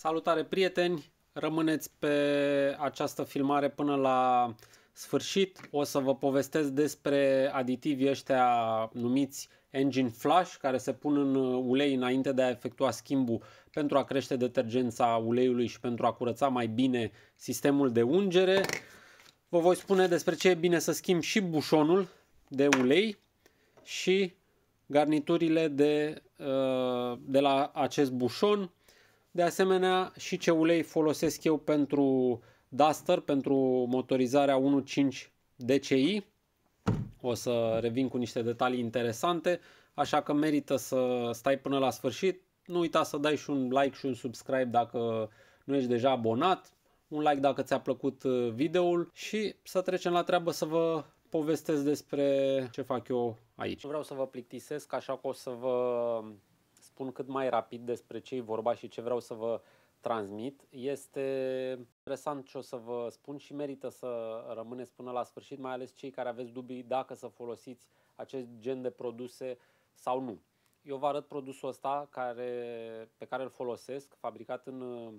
Salutare prieteni, rămâneți pe această filmare până la sfârșit. O să vă povestesc despre aditivii ăștia numiți Engine Flush, care se pun în ulei înainte de a efectua schimbul pentru a crește detergența uleiului și pentru a curăța mai bine sistemul de ungere. Vă voi spune despre ce e bine să schimb și bușonul de ulei și garniturile de la acest bușon. De asemenea, și ce ulei folosesc eu pentru Duster, pentru motorizarea 1.5 DCi. O să revin cu niște detalii interesante, așa că merită să stai până la sfârșit. Nu uita să dai și un like și un subscribe dacă nu ești deja abonat, un like dacă ți-a plăcut videoul și să trecem la treabă să vă povestesc despre ce fac eu aici. Nu vreau să vă plictisesc, așa că o să vă spun cât mai rapid despre ce e vorba și ce vreau să vă transmit. Este interesant ce o să vă spun și merită să rămâneți până la sfârșit, mai ales cei care aveți dubii dacă să folosiți acest gen de produse sau nu. Eu vă arăt produsul ăsta pe care îl folosesc, fabricat în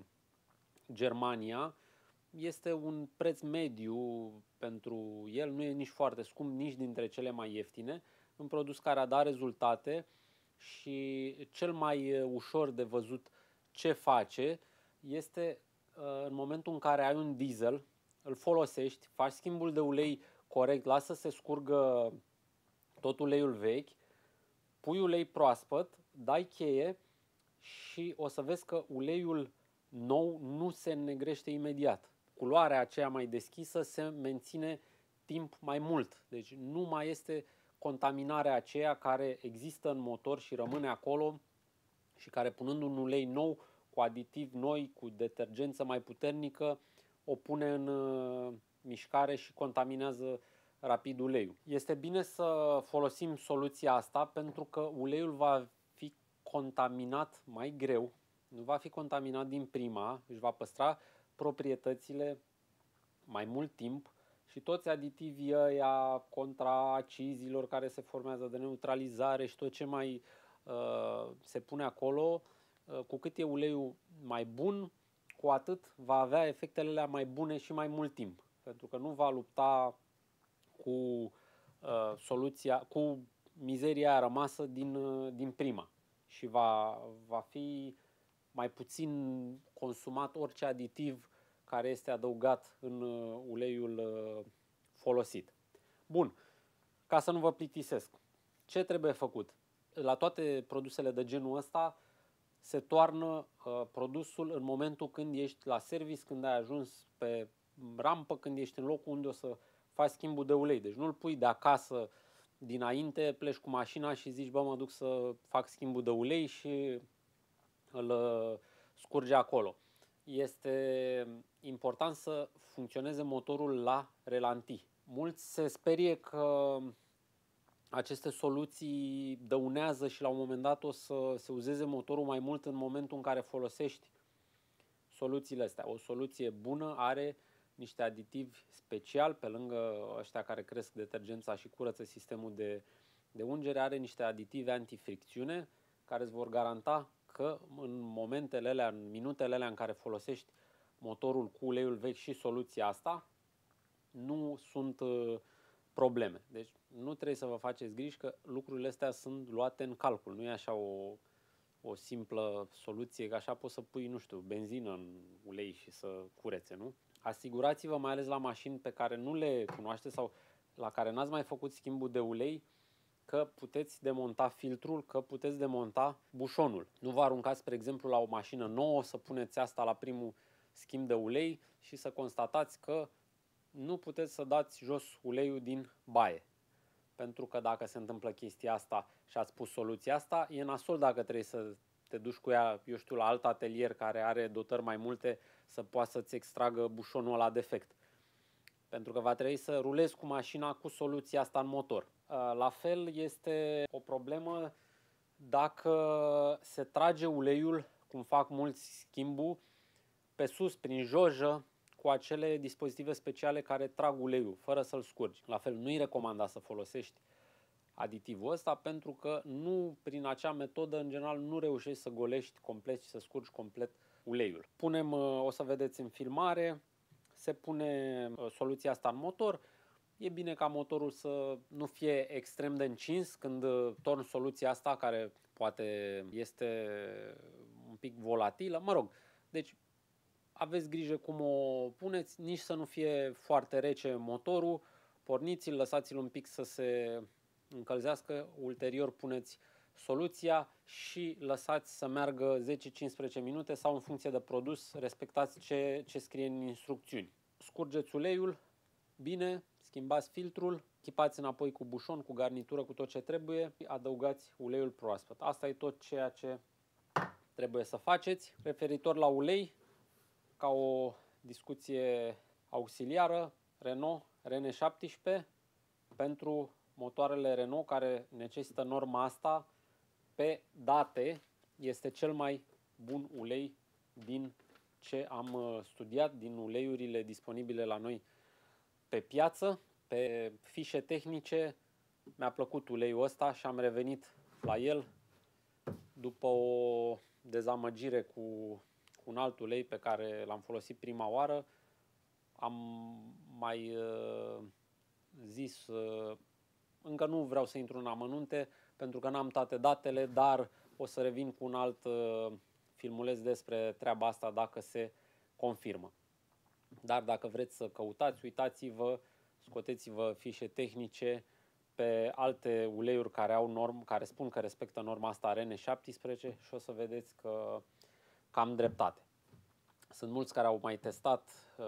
Germania. Este un preț mediu pentru el, nu e nici foarte scump, nici dintre cele mai ieftine. Un produs care a dat rezultate și cel mai ușor de văzut ce face este în momentul în care ai un diesel, îl folosești, faci schimbul de ulei corect, lasă să se scurgă tot uleiul vechi, pui ulei proaspăt, dai cheie și o să vezi că uleiul nou nu se înnegrește imediat. Culoarea aceea mai deschisă se menține timp mai mult. Deci nu mai este contaminarea aceea care există în motor și rămâne acolo și care, punând un ulei nou, cu aditivi noi, cu detergență mai puternică, o pune în mișcare și contaminează rapid uleiul. Este bine să folosim soluția asta pentru că uleiul va fi contaminat mai greu, nu va fi contaminat din prima, își va păstra proprietățile mai mult timp și toți aditivii ăia contra acizilor care se formează de neutralizare și tot ce mai se pune acolo, cu cât e uleiul mai bun, cu atât va avea efectele alea mai bune și mai mult timp, pentru că nu va lupta cu cu mizeria aia rămasă din prima și va fi mai puțin consumat orice aditiv care este adăugat în uleiul folosit. Bun, ca să nu vă plictisesc, ce trebuie făcut? La toate produsele de genul ăsta se toarnă produsul în momentul când ești la service, când ai ajuns pe rampă, când ești în locul unde o să faci schimbul de ulei. Deci nu-l pui de acasă dinainte, pleci cu mașina și zici, bă, mă duc să fac schimbul de ulei și îl scurge acolo. Este important să funcționeze motorul la relanti. Mulți se sperie că aceste soluții dăunează și la un moment dat o să se uzeze motorul mai mult în momentul în care folosești soluțiile astea. O soluție bună are niște aditivi special, pe lângă ăștia care cresc detergența și curăță sistemul de ungere, are niște aditivi antifricțiune care îți vor garanta că în momentele alea, în minutele alea în care folosești motorul cu uleiul vechi și soluția asta, nu sunt probleme. Deci nu trebuie să vă faceți griji că lucrurile astea sunt luate în calcul. Nu e așa o simplă soluție, că așa poți să pui, nu știu, benzină în ulei și să curețe, nu? Asigurați-vă, mai ales la mașini pe care nu le cunoașteți sau la care n-ați mai făcut schimbul de ulei, că puteți demonta filtrul, că puteți demonta bușonul. Nu vă aruncați, spre exemplu, la o mașină nouă să puneți asta la primul schimb de ulei și să constatați că nu puteți să dați jos uleiul din baie. Pentru că dacă se întâmplă chestia asta și ați pus soluția asta, e nasol dacă trebuie să te duci cu ea, eu știu, la alt atelier care are dotări mai multe să poată să-ți extragă bușonul ăla defect. Pentru că va trebui să rulezi cu mașina cu soluția asta în motor. La fel este o problemă dacă se trage uleiul, cum fac mulți schimbul, pe sus, prin jojă, cu acele dispozitive speciale care trag uleiul, fără să-l scurgi. La fel, nu-i recomandat să folosești aditivul ăsta, pentru că nu, prin acea metodă, în general, nu reușești să golești complet și să scurgi complet uleiul. Punem, o să vedeți în filmare, se pune soluția asta în motor. E bine ca motorul să nu fie extrem de încins când torn soluția asta, care poate este un pic volatilă. Mă rog, deci aveți grijă cum o puneți, nici să nu fie foarte rece motorul. Porniți-l, lăsați-l un pic să se încălzească, ulterior puneți soluția și lăsați să meargă 10-15 minute sau în funcție de produs, respectați ce scrie în instrucțiuni. Scurgeți uleiul bine, schimbați filtrul, echipați înapoi cu bușon, cu garnitură, cu tot ce trebuie, adăugați uleiul proaspăt. Asta e tot ceea ce trebuie să faceți. Referitor la ulei, ca o discuție auxiliară, Renault RN17 pentru motoarele Renault care necesită norma asta, pe date, este cel mai bun ulei din ce am studiat, din uleiurile disponibile la noi pe piață. Pe fișe tehnice mi-a plăcut uleiul ăsta și am revenit la el după o dezamăgire cu un alt ulei pe care l-am folosit prima oară. Am mai zis, încă nu vreau să intru în amănunte pentru că n-am toate datele, dar o să revin cu un alt filmuleț despre treaba asta dacă se confirmă. Dar dacă vreți să căutați, uitați-vă, scoteți-vă fișe tehnice pe alte uleiuri care au care spun că respectă norma asta RN17 și o să vedeți că am dreptate. Sunt mulți care au mai testat,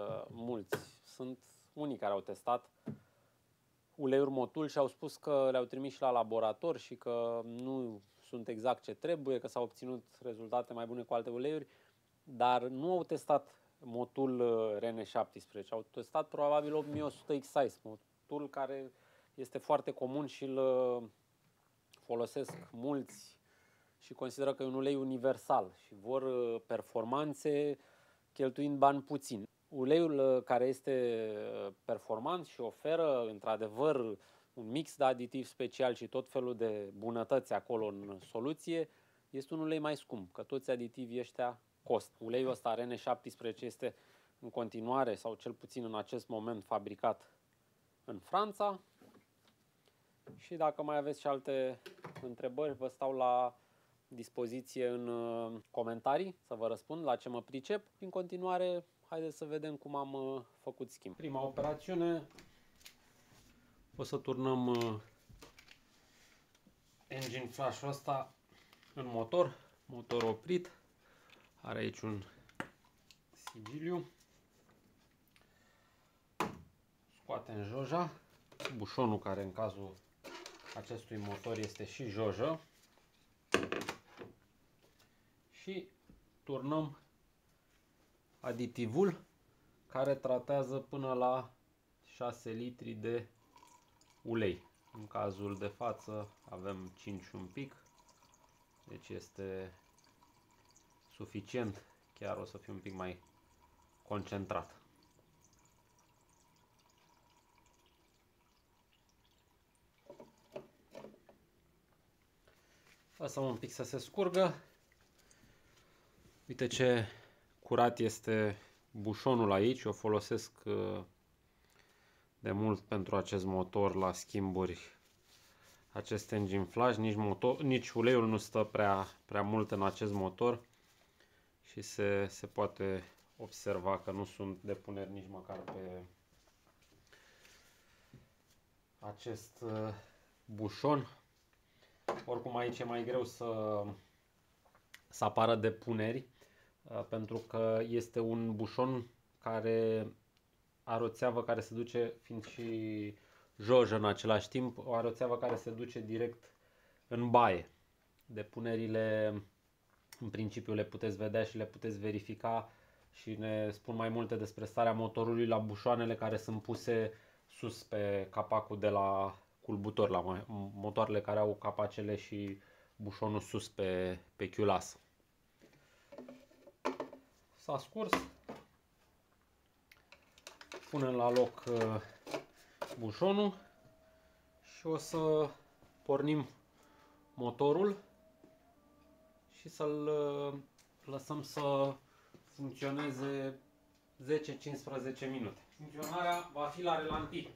sunt unii care au testat uleiuri Motul și au spus că le-au trimis și la laborator și că nu sunt exact ce trebuie, că s-au obținut rezultate mai bune cu alte uleiuri, dar nu au testat Motul RN17, au testat probabil 8100 X-Size, Motul care este foarte comun și îl folosesc mulți și consideră că e un ulei universal și vor performanțe cheltuind bani puțini. Uleiul care este performant și oferă într-adevăr un mix de aditivi special și tot felul de bunătăți acolo în soluție, este un ulei mai scump, că toți aditivii ăștia costă. Uleiul ăsta RN17 este în continuare, sau cel puțin în acest moment, fabricat în Franța. Și dacă mai aveți și alte întrebări, vă stau la dispoziție în comentarii să vă răspund la ce mă pricep. În continuare, haideți să vedem cum am făcut schimb. Prima operațiune, o să turnăm engine flash-ul ăsta în motor oprit. Are aici un sigiliu. Scoatem joja, bușonul care în cazul acestui motor este și jojă. Și turnăm aditivul care tratează până la 6 litri de ulei. În cazul de față avem 5 și un pic, deci este suficient, chiar o să fie un pic mai concentrat. Lăsăm un pic să se scurgă. Uite ce curat este bușonul aici, o folosesc de mult pentru acest motor la schimburi, acest engine flash. Nici uleiul nu stă prea mult în acest motor și se poate observa că nu sunt depuneri nici măcar pe acest bușon. Oricum aici e mai greu să apară depuneri, pentru că este un bușon care are o țeavă care se duce, fiind și jojă în același timp, are o țeavă care se duce direct în baie. Depunerile în principiu le puteți vedea și le puteți verifica și ne spun mai multe despre starea motorului la bușoanele care sunt puse sus pe capacul de la culbutor, la motoarele care au capacele și bușonul sus pe chiulasă. S-a scurs. Punem la loc bușonul și o să pornim motorul și să-l lăsăm să funcționeze 10-15 minute. Funcționarea va fi la relantii.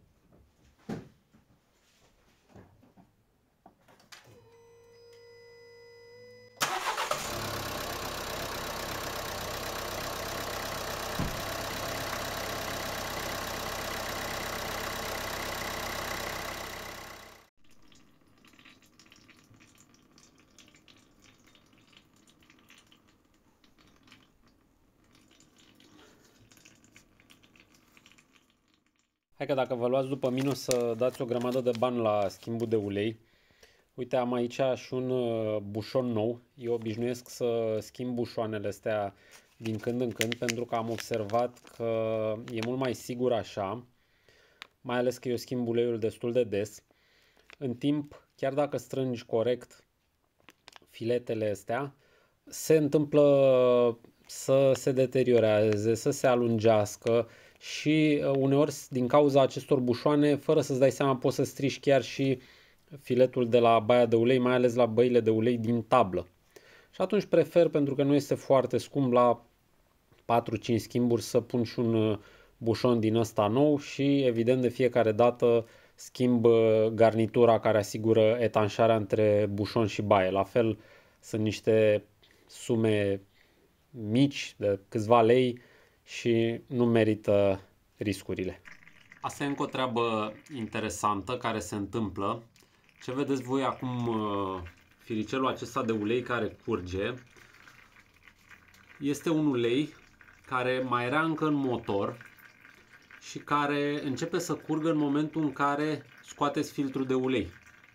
Hai că dacă vă luați după mine o să dați o grămadă de bani la schimbul de ulei. Uite, am aici și un bușon nou. Eu obișnuiesc să schimb bușoanele astea din când în când pentru că am observat că e mult mai sigur așa, mai ales că eu schimb uleiul destul de des. În timp, chiar dacă strângi corect filetele astea, se întâmplă să se deterioreze, să se alungească și uneori din cauza acestor bușoane, fără să-ți dai seama, poți să strici chiar și filetul de la baia de ulei, mai ales la băile de ulei din tablă. Și atunci prefer, pentru că nu este foarte scump, la 4-5 schimburi să pun și un bușon din ăsta nou și evident de fiecare dată schimb garnitura care asigură etanșarea între bușon și baie. La fel sunt niște sume mici de câțiva lei și nu merită riscurile. Asta e încă o treabă interesantă care se întâmplă. Ce vedeți voi acum, firicelul acesta de ulei care curge, este un ulei care mai era încă în motor și care începe să curgă în momentul în care scoateți filtrul de ulei.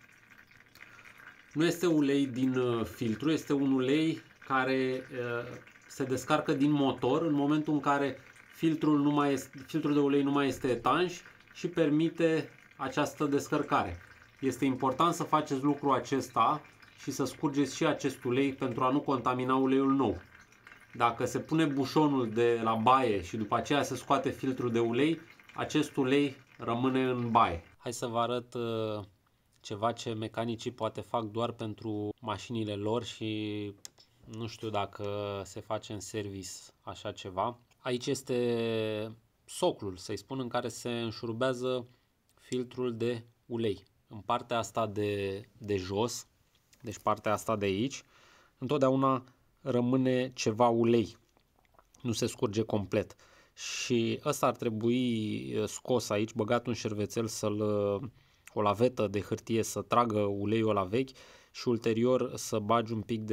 Nu este ulei din filtru, este un ulei care se descarcă din motor în momentul în care filtrul de ulei nu mai este etanș și permite această descărcare. Este important să faceți lucrul acesta și să scurgeți și acest ulei pentru a nu contamina uleiul nou. Dacă se pune bușonul de la baie și după aceea se scoate filtrul de ulei, acest ulei rămâne în baie. Hai să vă arăt ceva ce mecanicii poate fac doar pentru mașinile lor și nu știu dacă se face în service așa ceva. Aici este soclul, să-i spun, în care se înșurubează filtrul de ulei. În partea asta de jos, deci partea asta de aici, întotdeauna rămâne ceva ulei. Nu se scurge complet. Și ăsta ar trebui scos aici, băgat un șervețel, o lavetă de hârtie să tragă uleiul la vechi și ulterior să bagi un pic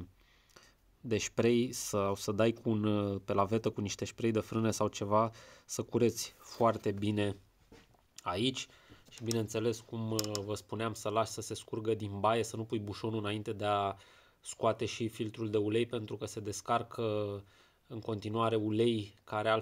de spray sau să dai pe lavetă cu niște spray de frână sau ceva, să cureți foarte bine aici. Și bineînțeles, cum vă spuneam, să lași să se scurgă din baie, să nu pui bușonul înainte de a scoate și filtrul de ulei, pentru că se descarcă în continuare ulei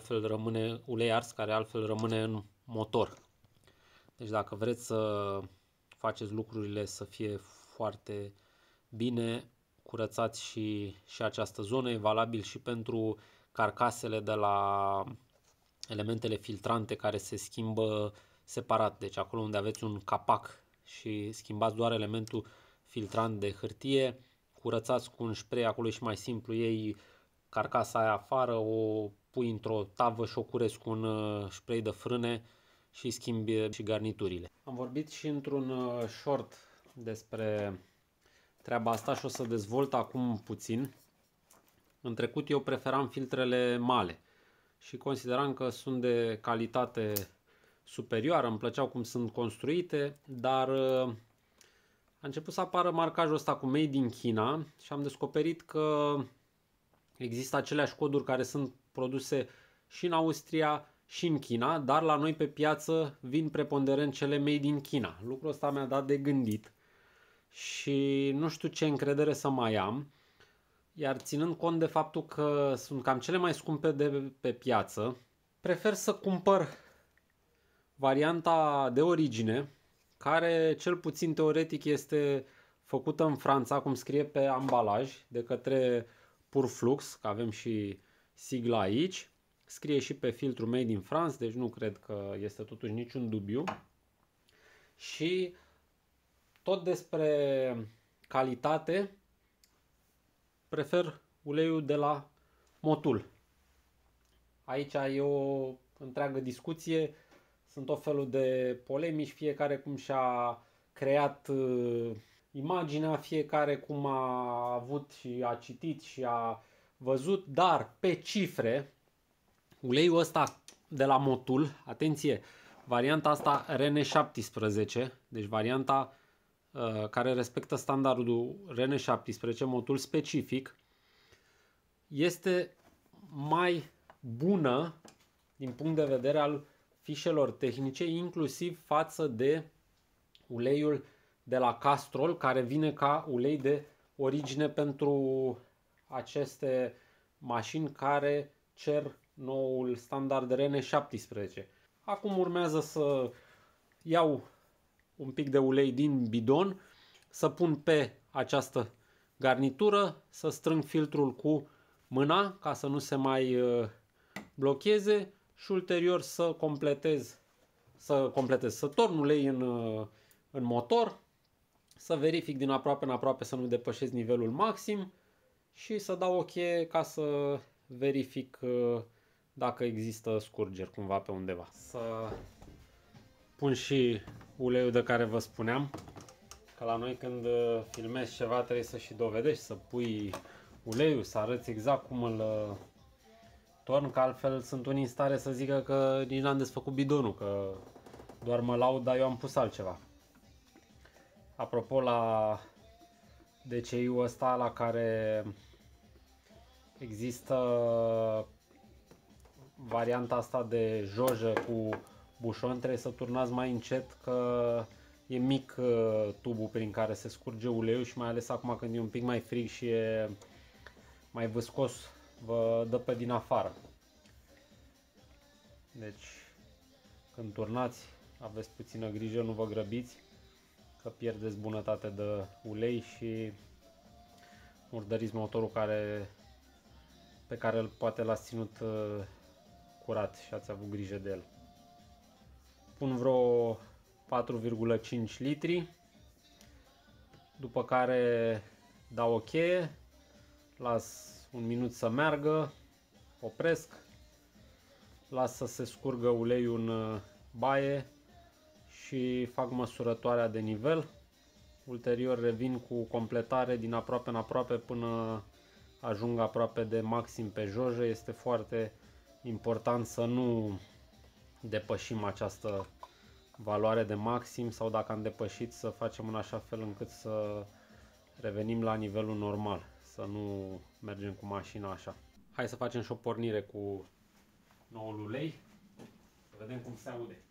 ars care altfel rămâne în motor. Deci dacă vreți să faceți lucrurile să fie foarte bine, curățați și această zonă. E valabil și pentru carcasele de la elementele filtrante care se schimbă separat. Deci acolo unde aveți un capac și schimbați doar elementul filtrant de hârtie, curățați cu un spray, acolo e și mai simplu, iei carcasa aia afară, o pui într-o tavă și o curezi cu un spray de frâne și schimbi și garniturile. Am vorbit și într-un short despre treaba asta și o să dezvolt acum puțin. În trecut eu preferam filtrele male și consideram că sunt de calitate superioară, îmi plăceau cum sunt construite, dar a început să apară marcajul ăsta cu Made in China și am descoperit că există aceleași coduri care sunt produse și în Austria și în China, dar la noi pe piață vin preponderent cele Made in China. Lucrul ăsta mi-a dat de gândit și nu știu ce încredere să mai am. Iar ținând cont de faptul că sunt cam cele mai scumpe de pe piață, prefer să cumpăr varianta de origine, care cel puțin teoretic este făcută în Franța, cum scrie pe ambalaj, de către Purflux, că avem și sigla aici. Scrie și pe filtru Made in France, deci nu cred că este totuși niciun dubiu. Și tot despre calitate, prefer uleiul de la motul. Aici e o întreagă discuție, sunt o felul de polemici, fiecare cum și-a creat imaginea, fiecare cum a avut și a citit și a văzut, dar pe cifre, uleiul ăsta de la Motul, atenție, varianta asta RN17, deci varianta care respectă standardul RN17, Motul specific, este mai bună din punct de vedere al fișelor tehnice, inclusiv față de uleiul de la Castrol, care vine ca ulei de origine pentru aceste mașini care cer noul standard RN17. Acum urmează să iau un pic de ulei din bidon, să pun pe această garnitură, să strâng filtrul cu mâna ca să nu se mai blocheze și ulterior să torn ulei în motor, să verific din aproape în aproape să nu depășesc nivelul maxim și să dau o cheie ca să verific dacă există scurgeri cumva pe undeva. Să pun și uleiul de care vă spuneam, că la noi când filmezi ceva trebuie să și dovedești, să pui uleiul, să arăți exact cum îl torn, că altfel sunt unii în stare să zică că nici n-am desfăcut bidonul, că doar mă laud, dar eu am pus altceva. Apropo, la DCI-ul ăsta la care există varianta asta de jojă cu bușon, trebuie să turnați mai încet, că e mic tubul prin care se scurge uleiul și mai ales acum când e un pic mai frig și e mai viscos, vă dă pe din afară. Deci când turnați, aveți puțină grijă, nu vă grăbiți, că pierdeți bunătate de ulei și murdăriți motorul pe care poate l-ați ținut curat și ați avut grijă de el. Pun vreo 4,5 litri, după care dau o cheie, las un minut să meargă, opresc, las să se scurgă uleiul în baie și fac măsurătoarea de nivel. Ulterior revin cu completare din aproape în aproape până ajung aproape de maxim pe jojă. Este foarte important să nu depășim această valoare de maxim sau dacă am depășit să facem în așa fel încât să revenim la nivelul normal, să nu mergem cu mașina așa. Hai să facem și o pornire cu noul ulei, să vedem cum se aude.